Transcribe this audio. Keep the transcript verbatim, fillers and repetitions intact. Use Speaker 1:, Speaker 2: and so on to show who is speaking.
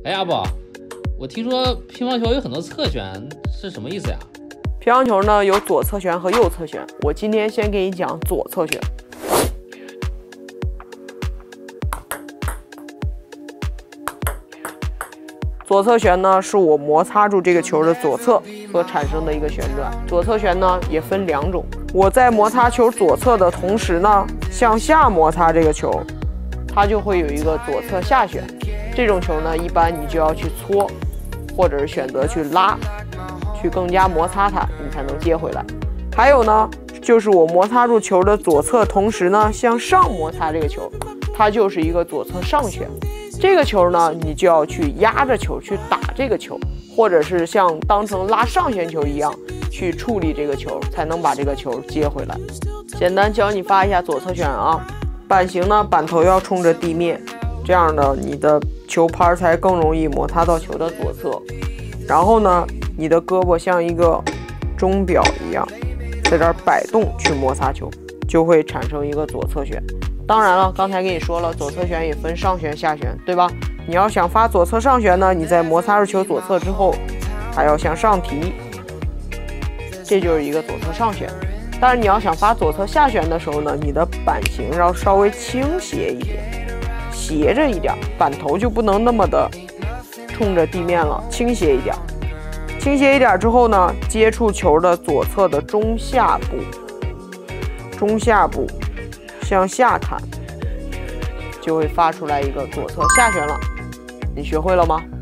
Speaker 1: 哎，阿宝，我听说乒乓球有很多侧旋，是什么意思呀？
Speaker 2: 乒乓球呢有左侧旋和右侧旋，我今天先给你讲左侧旋。左侧旋呢是我摩擦住这个球的左侧所产生的一个旋转。左侧旋呢也分两种，我在摩擦球左侧的同时呢，向下摩擦这个球，它就会有一个左侧下旋。这种球呢，一般你就要去搓，或者是选择去拉，去更加摩擦它，你才能接回来。还有呢，就是我摩擦住球的左侧，同时呢向上摩擦这个球，它就是一个左侧上旋。这个球呢，你就要去压着球去打这个球，或者是像当成拉上旋球一样去处理这个球，才能把这个球接回来。简单教你发一下左侧旋啊，板型呢，板头要冲着地面，这样呢，你的球拍才更容易摩擦到球的左侧。然后呢，你的胳膊像一个钟表一样，在这儿摆动去摩擦球，就会产生一个左侧旋。当然了，刚才跟你说了，左侧旋也分上旋、下旋，对吧？你要想发左侧上旋呢，你在摩擦住球左侧之后，还要向上提，这就是一个左侧上旋。但是你要想发左侧下旋的时候呢，你的板型要稍微倾斜一点，斜着一点，板头就不能那么的冲着地面了，倾斜一点。倾斜一点之后呢，接触球的左侧的中下部，中下部。向下看，就会发出来一个左侧下旋了。你学会了吗？